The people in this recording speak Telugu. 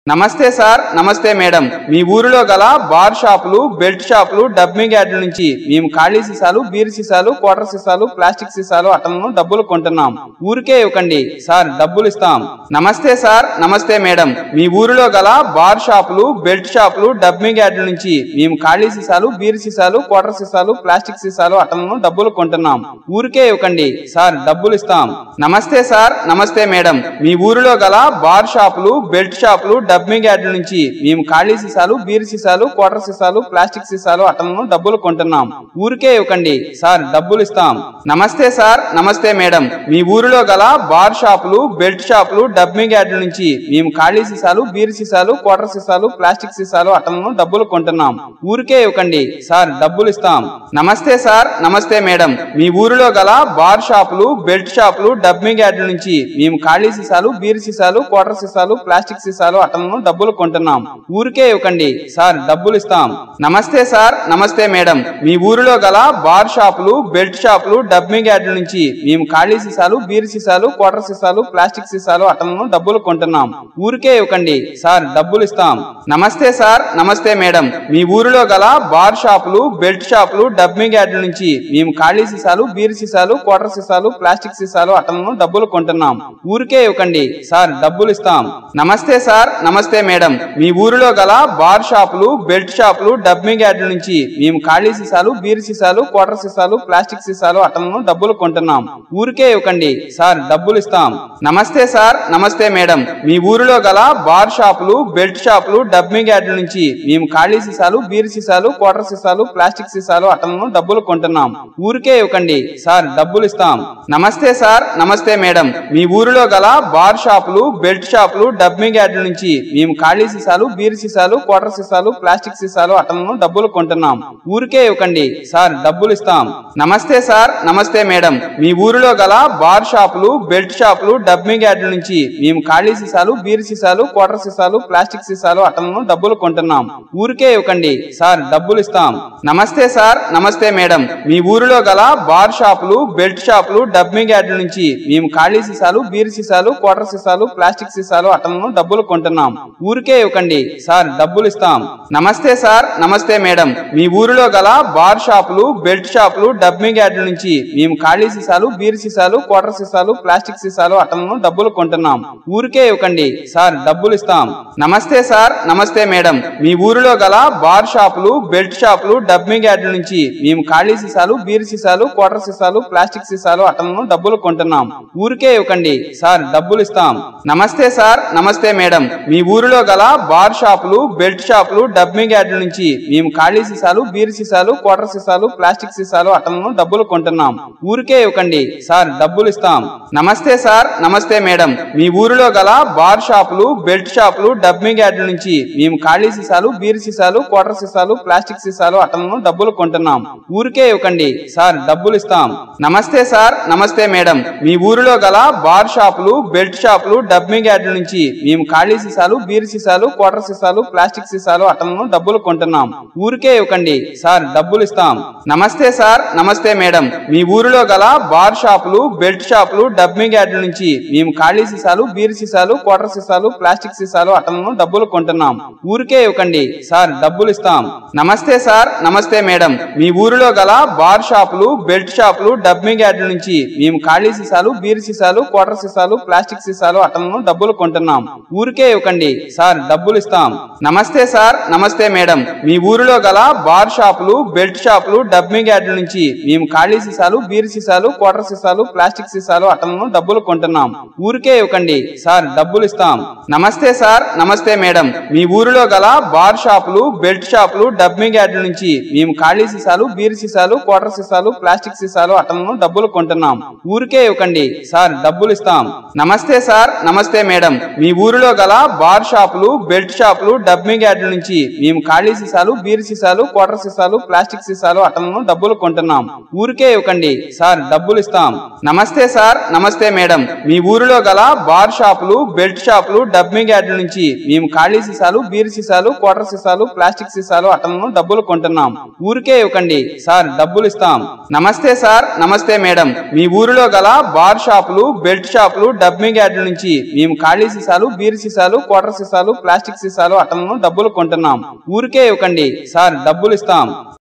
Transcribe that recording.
నమస్తే సార్, నమస్తే మేడం. మీ ఊరిలో గల బార్ షాపులు, బెల్ట్ షాపులు, డబ్బింగ్ యార్డుల నుంచి మేము ఖాళీ సీసాలు, బీర్ సీసాలు, క్వార్టర్ సీసాలు, ప్లాస్టిక్ సీసాలు అట్టలను డబ్బులు కొంటున్నాం. ఊరికే ఇవ్వకండి సార్, డబ్బులు ఇస్తాం. నమస్తే సార్, నమస్తే మేడం. మీ ఊరిలో గల బార్ షాపులు, బెల్ట్ షాపులు, డబ్బింగ్ యార్డుల నుంచి మేము ఖాళీ సీసాలు, బీర్ సీసాలు, క్వార్టర్ సీసాలు, ప్లాస్టిక్ సీసాలు అట్టలను డబ్బులు కొంటున్నాం. ఊరికే ఇవ్వకండి సార్, డబ్బులు ఇస్తాం. నమస్తే సార్, నమస్తే మేడం. మీ ఊరిలో గల బార్ షాపులు, బెల్ట్ షాపులు, డబ్బింగ్ యార్డుల నుంచి మేము ఖాళీ సీసాలు, బీర్ సీసాలు, క్వార్టర్ సీసాలు, ప్లాస్టిక్ సీసాలు అట్టలను డబ్బులు కొంటున్నాం. ఊరికే ఇవ్వకండి సార్, డబ్బులు ఇస్తాం. నమస్తే సార్, నమస్తే మేడం. మీ ఊరిలో గల బార్ షాపులు, బెల్ట్ షాపులు, డబ్బింగ్ యార్డుల నుంచి మేము ఖాళీ సీసాలు, బీర్ సీసాలు, క్వార్టర్ సీసాలు, ప్లాస్టిక్ సీసాలు అట్టలను డబ్బులు కొంటున్నాం. ఊరికే ఇవ్వకండి సార్, డబ్బులు ఇస్తాం. నమస్తే సార్, నమస్తే మేడం. మీ ఊరిలో గల బార్ షాపులు, బెల్ట్ షాపులు, డబ్బింగ్ యార్డుల నుంచి మేము ఖాళీ సీసాలు, బీర్ సీసాలు, క్వార్టర్ సీసాలు, ప్లాస్టిక్ సీసాలు అట్టలను డబ్బులు కొంటున్నాం. ఊరికే ఇవ్వకండి సార్, డబ్బులు ఇస్తాం. నమస్తే సార్, నమస్తే మేడం. మీ ఊరిలో గల బార్ షాపులు, బెల్ట్ షాపులు, డబ్బింగ్ యార్డుల నుంచి మేము ఖాళీ సీసాలు, బీర్ సీసాలు, క్వార్టర్ సీసాలు, ప్లాస్టిక్ సీసాలు అట్టలను డబ్బులు కొంటున్నాం. ఊరికే ఇవ్వకండి సార్, డబ్బులు ఇస్తాం. నమస్తే సార్, నమస్తే మేడం. మీ ఊరిలో గల బార్ షాపులు, బెల్ట్ షాపులు, డబ్బింగ్ యార్డుల నుంచి మేము ఖాళీ సీసాలు, బీర్ సీసాలు, క్వార్టర్ సీసాలు, ప్లాస్టిక్ సీసాలు అట్టలను డబ్బులు కొంటున్నాం. ఊరికే ఇవ్వకండి సార్, డబ్బులు ఇస్తాం. నమస్తే సార్, నమస్తే మేడం. మీ ఊరిలో గల బార్ షాపులు, బెల్ట్ షాపులు, డబ్బింగ్ యార్డుల నుంచి మేము ఖాళీ సీసాలు, బీర్ సీసాలు, క్వార్టర్ సీసాలు, ప్లాస్టిక్ సీసాలు అట్టలను డబ్బులు కొంటున్నాం. ఊరికే ఇవ్వకండి సార్, డబ్బులు ఇస్తాం. నమస్తే సార్, నమస్తే మేడం. మీ ఊరిలో గల బార్ షాపులు, బెల్ట్ షాపులు, డబ్బింగ్ యార్డుల నుంచి మేము ఖాళీ సీసాలు, బీర్ సీసాలు, క్వార్టర్ సీసాలు, ప్లాస్టిక్ సీసాలు అట్టలను డబ్బులు కొంటున్నాం. ఊరికే ఇవ్వకండి సార్, డబ్బులు ఇస్తాం. నమస్తే సార్, నమస్తే మేడం. మీ ఊరిలో గల బార్ షాపులు, బెల్ట్ షాపులు, డబ్బింగ్ యార్డుల నుంచి మేము ఖాళీ సీసాలు, బీర్ సీసాలు, క్వార్టర్ సీసాలు, ప్లాస్టిక్ సీసాలు అట్టలను డబ్బులు కొంటున్నాం. ఊరికే ఇవ్వకండి సార్, డబ్బులు ఇస్తాం. నమస్తే సార్, నమస్తే మేడం. మీ ఊరిలో గల బార్ షాపులు, బెల్ట్ షాపులు, డబ్బింగ్ యార్డుల నుంచి మేము ఖాళీ సీసాలు, బీర్ సీసాలు, క్వార్టర్ సీసాలు, ప్లాస్టిక్ సీసాలు అట్టలను డబ్బులు కొంటున్నాం. ఊరికే ఇవ్వకండి సార్, డబ్బులు ఇస్తాం. నమస్తే సార్, నమస్తే మేడం. మీ ఊరిలో గల బార్ షాపులు, బెల్ట్ షాపులు, డబ్బింగ్ యార్డుల నుంచి మేము ఖాళీ సీసాలు, బీర్ సీసాలు, క్వార్టర్ సీసాలు, ప్లాస్టిక్ సీసాలు అట్టలను డబ్బులు కొంటున్నాం. ఊరికే ఇవ్వకండి సార్, డబ్బులు ఇస్తాం. నమస్తే సార్, నమస్తే మేడం. మీ ఊరిలో గల బార్ షాపులు, బెల్ట్ షాపులు, డబ్బింగ్ యార్డుల నుంచి మేము ఖాళీ సీసాలు, బీర్ సీసాలు, క్వార్టర్ సీసాలు, ప్లాస్టిక్ సీసాలు అట్టలను డబ్బులు కొంటున్నాం. ఊరికే ఇవ్వకండి సార్, డబ్బులు ఇస్తాం. నమస్తే సార్, నమస్తే మేడం. మీ ఊరిలో గల బార్ షాపులు, బెల్ట్ షాపులు, డబ్బింగ్ యార్డుల నుంచి మేము ఖాళీ సీసాలు, బీర్ సీసాలు, క్వార్టర్ సీసాలు, ప్లాస్టిక్ సీసాలు అట్టలను డబ్బులు కొంటున్నాం. ఊరికే ఇవ్వకండి సార్, డబ్బులు ఇస్తాం. నమస్తే సార్, నమస్తే మేడం. మీ ఊరిలో గల బార్ షాపులు, బెల్ట్ షాపులు, డబ్బింగ్ యార్డుల నుంచి మేము ఖాళీ సీసాలు, బీర్ సీసాలు, క్వార్టర్ సీసాలు, ప్లాస్టిక్ సీసాలు అట్టలను డబ్బులు కొంటున్నాం. ఊరికే ఇవ్వకండి సార్, డబ్బులు ఇస్తాం. నమస్తే సార్, నమస్తే మేడం. మీ ఊరిలో గల బార్ షాపులు, బెల్ట్ షాపులు, డబ్బింగ్ యార్డుల నుంచి మేము ఖాళీ సీసాలు, బీర్ సీసాలు, క్వార్టర్ సీసాలు, ప్లాస్టిక్ సీసాలు అట్టలను డబ్బులు కొంటున్నాం. ఊరికే ఇవ్వకండి సార్, డబ్బులు ఇస్తాం. నమస్తే సార్, నమస్తే మేడం. మీ ఊరిలో గల బార్ షాపులు, బెల్ట్ షాపులు, డబ్బింగ్ యార్డుల నుంచి మేము ఖాళీ సీసాలు, బీర్ సీసాలు, క్వార్టర్ సీసాలు, ప్లాస్టిక్ సీసాలు అట్టలను డబ్బులు కొంటున్నాం. ఊరికే ఇవ్వకండి సార్, డబ్బులు ఇస్తాం. నమస్తే సార్, నమస్తే మేడం. మీ ఊరిలో గల బార్ షాపులు, బెల్ట్ షాపులు, డబ్బింగ్ యార్డుల నుంచి మేము ఖాళీ సీసాలు, బీర్ సీసాలు, క్వార్టర్ సీసాలు, ప్లాస్టిక్ సీసాలు అట్టలను డబ్బులు కొంటున్నాం. ఊరికే ఇవ్వకండి సార్, డబ్బులు ఇస్తాం. నమస్తే సార్, నమస్తే మేడం. మీ ఊరిలో గల బార్ షాపులు, బెల్ట్ షాపులు, డబ్బింగ్ యార్డుల నుంచి మేము ఖాళీ సీసాలు, బీర్ సీసాలు, క్వార్టర్ సీసాలు, ప్లాస్టిక్ సీసాలు అట్టలను డబ్బులు కొంటున్నాం. ఊరికే ఇవ్వకండి సార్, డబ్బులు ఇస్తాం. నమస్తే సార్, నమస్తే మేడం. మీ ఊరిలో గల బార్ షాపులు, బెల్ట్ షాపులు, డబ్బింగ్ యార్డుల నుంచి మేము ఖాళీ సీసాలు, బీర్ సీసాలు, క్వార్టర్ సీసాలు, ప్లాస్టిక్ సీసాలు అట్టలను డబ్బులు కొంటున్నాం. ఊరికే ఇవ్వకండి సార్, డబ్బులు ఇస్తాం. నమస్తే సార్, నమస్తే మేడం. మీ ఊరిలో గల బార్ షాపులు, బెల్ట్ షాపులు, డబ్బింగ్ యార్డుల నుంచి మేము ఖాళీ సీసాలు, బీర్ సీసాలు, క్వార్టర్ సీసాలు, ప్లాస్టిక్ సీసాలు అట్టలను డబ్బులు కొంటున్నాం. ఊరికే ఇవ్వకండి సార్, డబ్బులు ఇస్తాం. నమస్తే సార్, నమస్తే మేడం. మీ ఊరిలో గల బార్ షాపులు, బెల్ట్ షాపులు, డబ్బింగ్ యార్డుల నుంచి మేము ఖాళీ సీసాలు, బీర్ సీసాలు, క్వార్టర్ సీసాలు, ప్లాస్టిక్ సీసాలు అట్టలను డబ్బులు కొంటున్నాం. ఊరికే ఇవ్వకండి సార్, డబ్బులు ఇస్తాం. నమస్తే సార్, నమస్తే మేడం. మీ ఊరిలో గల బార్ షాపులు, బెల్ట్ షాపులు, డబ్బింగ్ యార్డుల నుంచి మేము ఖాళీ సీసాలు, బీర్ సీసాలు, క్వార్టర్ సీసాలు, ప్లాస్టిక్ సీసాలు అట్టలను డబ్బులు కొంటున్నాం. ఊరికే ఇవ్వకండి సార్, డబ్బులు ఇస్తాం. నమస్తే సార్, నమస్తే మేడం. మీ ఊరిలో గల బార్ షాపులు, బెల్ట్ షాపులు, డబ్బింగ్ యార్డుల నుంచి మేము ఖాళీ సీసాలు, బీర్ సీసాలు, క్వార్టర్ సీసాలు ప్లాస్టిక్ సీసాలు అట్టలను డబ్బులు కొంటున్నాం. ఊరికే ఇవ్వకండి సార్, డబ్బులు ఇస్తాం.